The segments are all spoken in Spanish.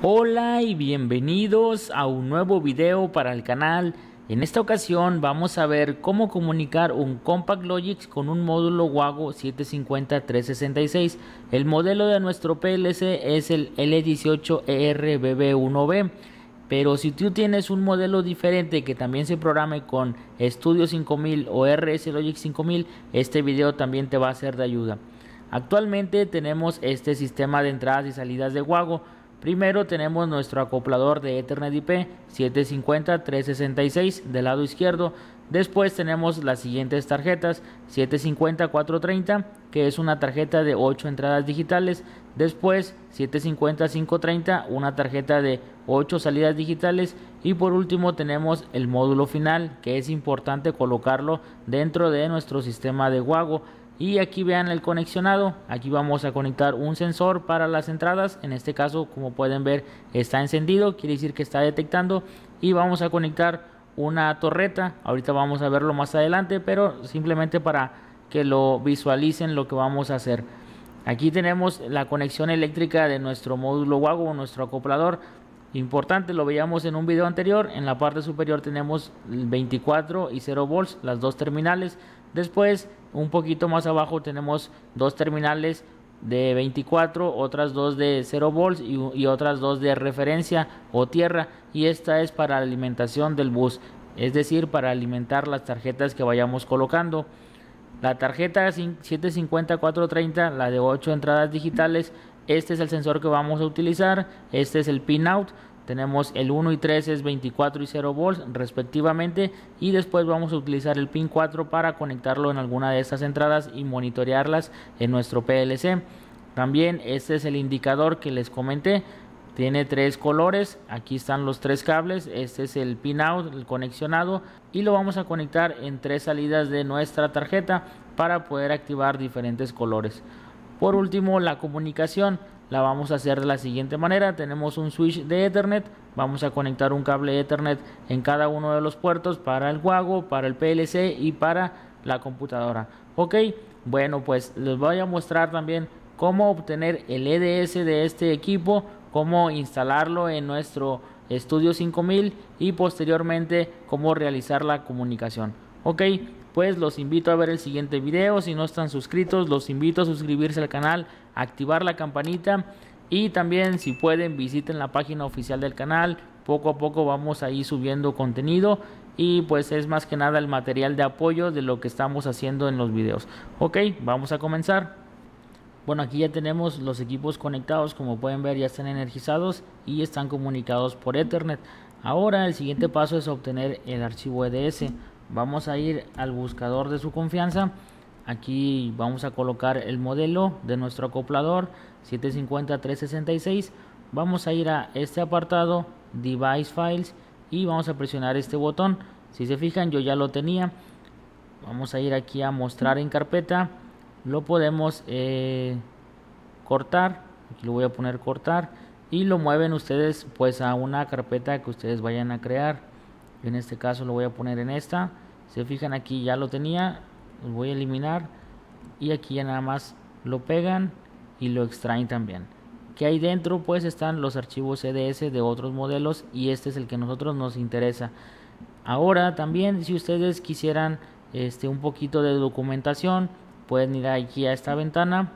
Hola y bienvenidos a un nuevo video para el canal. En esta ocasión vamos a ver cómo comunicar un Compact Logic con un módulo Wago 750-366. El modelo de nuestro PLC es el L18ERBB1B. Pero si tú tienes un modelo diferente que también se programe con Studio 5000 o RS Logic 5000, este video también te va a ser de ayuda. Actualmente tenemos este sistema de entradas y salidas de Wago. Primero tenemos nuestro acoplador de Ethernet IP 750-366 del lado izquierdo. Después tenemos las siguientes tarjetas: 750-430, que es una tarjeta de 8 entradas digitales. Después 750-530, una tarjeta de 8 salidas digitales. Y por último tenemos el módulo final, que es importante colocarlo dentro de nuestro sistema de Wago. Y aquí vean el conexionado. Aquí vamos a conectar un sensor para las entradas. En este caso, como pueden ver, está encendido, quiere decir que está detectando. Y vamos a conectar una torreta. Ahorita vamos a verlo más adelante, pero simplemente para que lo visualicen lo que vamos a hacer. Aquí tenemos la conexión eléctrica de nuestro módulo Wago, nuestro acoplador. Importante, lo veíamos en un video anterior. En la parte superior tenemos 24 y 0 volts, las dos terminales. Después, un poquito más abajo, tenemos dos terminales de 24, otras dos de 0 volts y otras dos de referencia o tierra. Y esta es para la alimentación del bus, es decir, para alimentar las tarjetas que vayamos colocando. La tarjeta 750-430, la de 8 entradas digitales, este es el sensor que vamos a utilizar. Este es el pin out. Tenemos el 1 y 3 es 24 y 0 volts respectivamente. Y después vamos a utilizar el pin 4 para conectarlo en alguna de estas entradas y monitorearlas en nuestro PLC. También este es el indicador que les comenté. Tiene tres colores. Aquí están los tres cables. Este es el pin out, el conexionado. Y lo vamos a conectar en tres salidas de nuestra tarjeta para poder activar diferentes colores. Por último, la comunicación la vamos a hacer de la siguiente manera. Tenemos un switch de Ethernet. Vamos a conectar un cable Ethernet en cada uno de los puertos para el Wago, para el PLC y para la computadora. Ok, bueno, pues les voy a mostrar también cómo obtener el EDS de este equipo, cómo instalarlo en nuestro Studio 5000 y posteriormente cómo realizar la comunicación. Ok, pues los invito a ver el siguiente video. Si no están suscritos, los invito a suscribirse al canal, activar la campanita y también, si pueden, visiten la página oficial del canal. Poco a poco vamos a ir subiendo contenido y pues es más que nada el material de apoyo de lo que estamos haciendo en los videos. Ok, vamos a comenzar. Bueno, aquí ya tenemos los equipos conectados. Como pueden ver, ya están energizados y están comunicados por Ethernet. Ahora el siguiente paso es obtener el archivo EDS. Vamos a ir al buscador de su confianza. Aquí vamos a colocar el modelo de nuestro acoplador 750-366. Vamos a ir a este apartado, Device Files, y vamos a presionar este botón. Si se fijan, yo ya lo tenía. Vamos a ir aquí a mostrar en carpeta. Lo podemos cortar. Aquí lo voy a poner cortar y lo mueven ustedes pues a una carpeta que ustedes vayan a crear. En este caso lo voy a poner en esta. Se fijan, aquí ya lo tenía, lo voy a eliminar y aquí ya nada más lo pegan y lo extraen también. Que ahí dentro pues están los archivos EDS de otros modelos y este es el que a nosotros nos interesa. Ahora también, si ustedes quisieran un poquito de documentación, pueden ir aquí a esta ventana.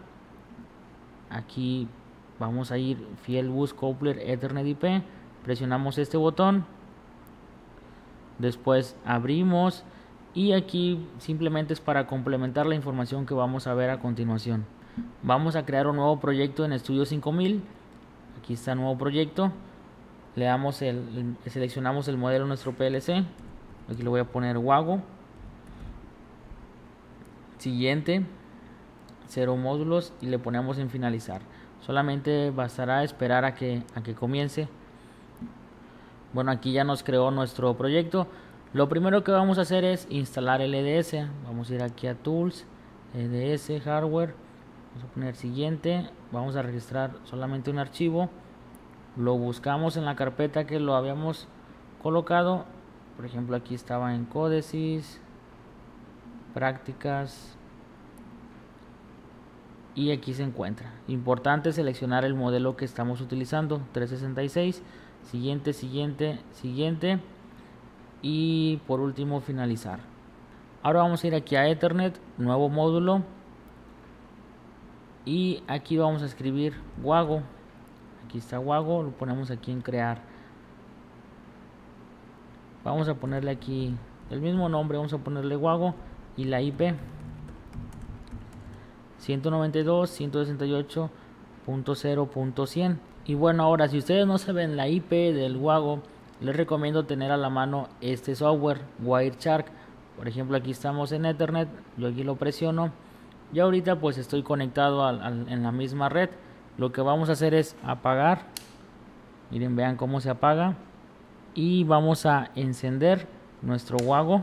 Aquí vamos a ir Field Bus Coupler Ethernet IP, presionamos este botón. Después abrimos y aquí simplemente es para complementar la información que vamos a ver a continuación. Vamos a crear un nuevo proyecto en Studio 5000. Aquí está el nuevo proyecto. Le damos seleccionamos el modelo de nuestro PLC. Aquí le voy a poner Wago. Siguiente, 0 módulos y le ponemos en finalizar. Solamente bastará esperar a que comience. Bueno, aquí ya nos creó nuestro proyecto. Lo primero que vamos a hacer es instalar el EDS. Vamos a ir aquí a Tools, EDS, Hardware. Vamos a poner siguiente. Vamos a registrar solamente un archivo. Lo buscamos en la carpeta que lo habíamos colocado. Por ejemplo, aquí estaba en Códices, Prácticas. y aquí se encuentra. Importante seleccionar el modelo que estamos utilizando, 366, siguiente, siguiente, siguiente y por último finalizar. Ahora vamos a ir aquí a Ethernet, nuevo módulo, y aquí vamos a escribir Wago. Aquí está Wago, lo ponemos aquí en crear. Vamos a ponerle aquí el mismo nombre, vamos a ponerle Wago y la IP 192.168.0.100. Y bueno, ahora si ustedes no saben la IP del Wago, les recomiendo tener a la mano este software Wireshark. Por ejemplo, aquí estamos en Ethernet, yo aquí lo presiono y ahorita pues estoy conectado en la misma red. Lo que vamos a hacer es apagar, miren, vean cómo se apaga, y vamos a encender nuestro Wago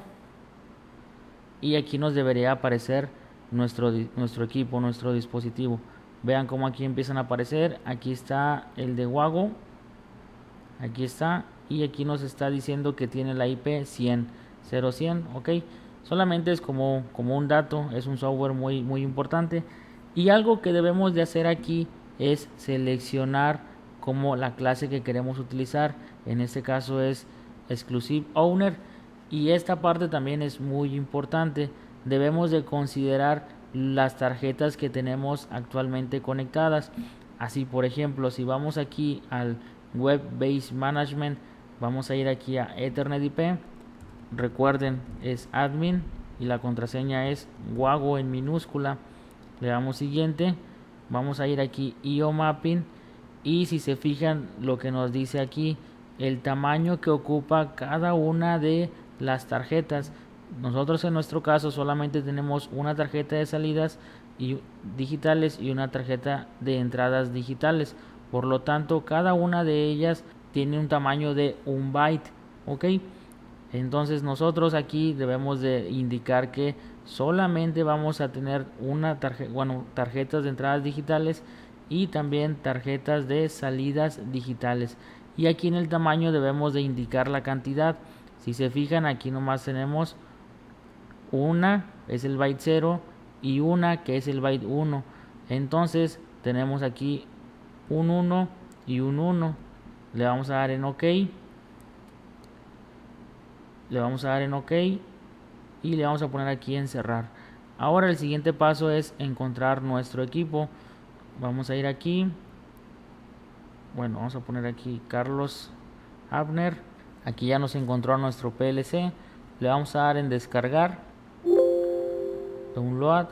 y aquí nos debería aparecer nuestro equipo, nuestro dispositivo. Vean cómo aquí empiezan a aparecer. Aquí está el de Wago, aquí está, y aquí nos está diciendo que tiene la IP 100.0.100. ok, solamente es como un dato, es un software muy importante. Y algo que debemos de hacer aquí es seleccionar como la clase que queremos utilizar. En este caso es Exclusive Owner, y esta parte también es muy importante. Debemos de considerar las tarjetas que tenemos actualmente conectadas. Así, por ejemplo, si vamos aquí al Web Base Management, vamos a ir aquí a Ethernet IP. Recuerden, es admin y la contraseña es Wago en minúscula. Le damos siguiente. Vamos a ir aquí IO Mapping, y si se fijan lo que nos dice aquí, el tamaño que ocupa cada una de las tarjetas. Nosotros en nuestro caso solamente tenemos una tarjeta de salidas digitales y una tarjeta de entradas digitales. Por lo tanto, cada una de ellas tiene un tamaño de 1 byte. ok, entonces nosotros aquí debemos de indicar que solamente vamos a tener tarjetas de entradas digitales y también tarjetas de salidas digitales. Y aquí en el tamaño debemos de indicar la cantidad. Si se fijan, aquí nomás tenemos una, es el byte 0, y una que es el byte 1. Entonces tenemos aquí un 1 y un 1. Le vamos a dar en OK. Le vamos a dar en OK y le vamos a poner aquí en cerrar. Ahora el siguiente paso es encontrar nuestro equipo. Vamos a ir aquí. Bueno, vamos a poner aquí Carlos Abner. Aquí ya nos encontró nuestro PLC. Le vamos a dar en descargar. Download.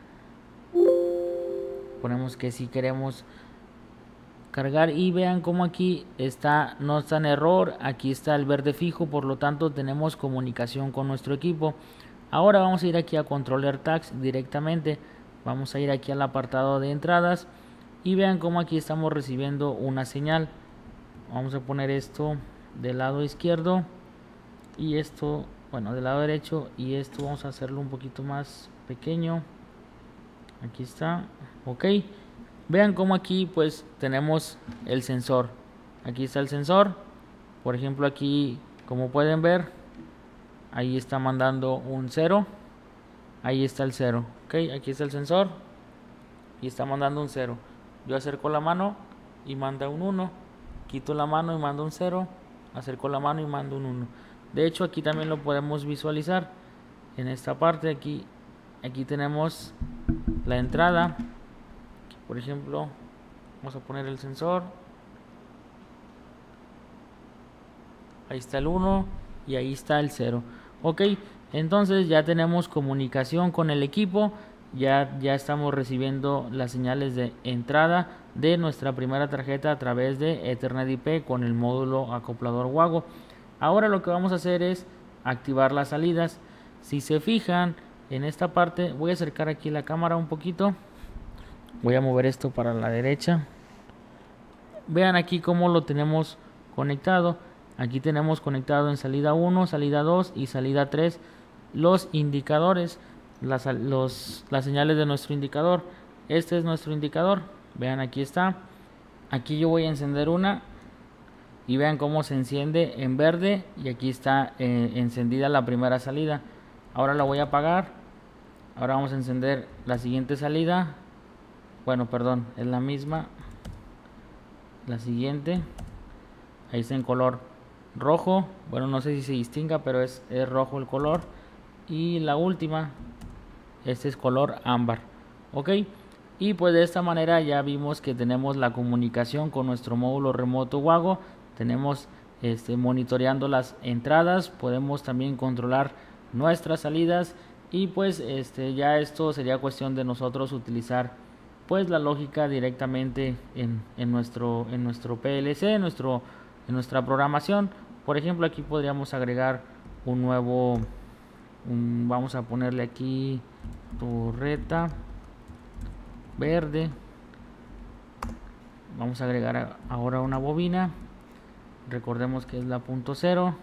Ponemos que si queremos cargar y vean como aquí está, no está en error, aquí está el verde fijo, por lo tanto tenemos comunicación con nuestro equipo. Ahora vamos a ir aquí a Controller Tags directamente, vamos a ir aquí al apartado de entradas y vean como aquí estamos recibiendo una señal. Vamos a poner esto del lado izquierdo y esto, bueno, del lado derecho, y esto vamos a hacerlo un poquito más pequeño. Aquí está, ok. Vean como aquí pues tenemos el sensor. Aquí está el sensor. Por ejemplo, aquí como pueden ver, ahí está mandando un 0. Ahí está el 0. Ok, aquí está el sensor y está mandando un 0. Yo acerco la mano y manda un 1. Quito la mano y mando un 0. Acerco la mano y mando un 1. De hecho, aquí también lo podemos visualizar. En esta parte aquí tenemos la entrada. Por ejemplo, vamos a poner el sensor. Ahí está el 1 y ahí está el 0. Ok, entonces ya tenemos comunicación con el equipo. Ya estamos recibiendo las señales de entrada de nuestra primera tarjeta a través de Ethernet IP con el módulo acoplador Wago. Ahora lo que vamos a hacer es activar las salidas. Si se fijan en esta parte, voy a acercar aquí la cámara un poquito. Voy a mover esto para la derecha. Vean aquí cómo lo tenemos conectado. Aquí tenemos conectado en salida 1, salida 2 y salida 3 los indicadores, las señales de nuestro indicador. Este es nuestro indicador. Vean, aquí está. Aquí yo voy a encender una y vean cómo se enciende en verde y aquí está encendida la primera salida. Ahora la voy a apagar. Ahora vamos a encender la siguiente salida. Bueno, perdón, es la misma. La siguiente, ahí está en color rojo. Bueno, no sé si se distinga, pero es rojo el color. Y la última, este es color ámbar. Ok, y pues de esta manera ya vimos que tenemos la comunicación con nuestro módulo remoto Wago. Tenemos monitoreando las entradas, podemos también controlar nuestras salidas, y pues ya esto sería cuestión de nosotros utilizar pues la lógica directamente en nuestro PLC, en nuestra programación. Por ejemplo, aquí podríamos agregar un nuevo, vamos a ponerle aquí torreta verde. Vamos a agregar ahora una bobina. Recordemos que es la punto cero.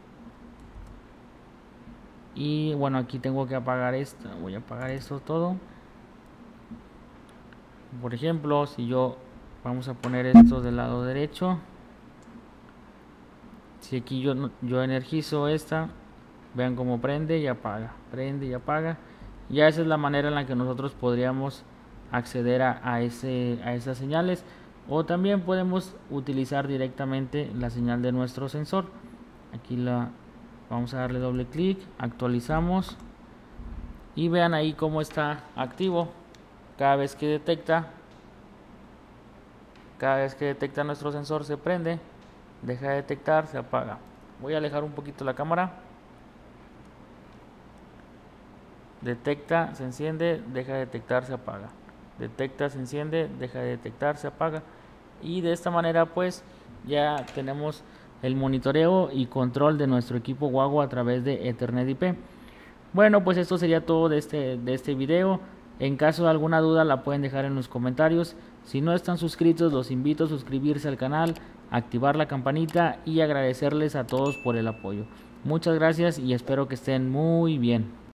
Y bueno, aquí tengo que apagar esto. Voy a apagar esto todo. Por ejemplo, si yo, vamos a poner esto del lado derecho. Si aquí yo energizo esta, vean cómo prende y apaga, prende y apaga. Ya esa es la manera en la que nosotros podríamos acceder a esas señales. O también podemos utilizar directamente la señal de nuestro sensor. Aquí vamos a darle doble clic, actualizamos y vean ahí cómo está activo. Cada vez que detecta nuestro sensor se prende, deja de detectar, se apaga. Voy a alejar un poquito la cámara. Detecta, se enciende, deja de detectar, se apaga. Detecta, se enciende, deja de detectar, se apaga. Y de esta manera pues ya tenemos el monitoreo y control de nuestro equipo Wago a través de Ethernet IP. Bueno, pues esto sería todo de este video. En caso de alguna duda la pueden dejar en los comentarios. Si no están suscritos, los invito a suscribirse al canal, activar la campanita y agradecerles a todos por el apoyo. Muchas gracias y espero que estén muy bien.